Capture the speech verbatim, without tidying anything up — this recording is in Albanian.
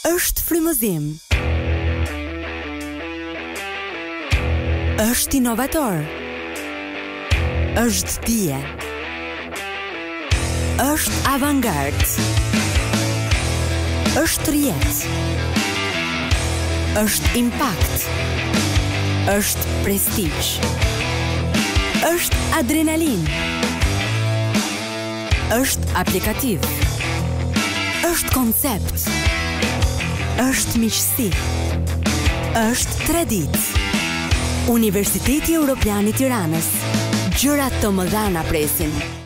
Është frymëzim. Është inovator. Është dije. Është avangard. Është rjet. Është impact. Është prestigj. Është adrenalin. Është aplikativ. Është koncept. Është miqësi. Është tradit. Universiteti Evropian i Tiranës. Gjërat të mëdha na presin.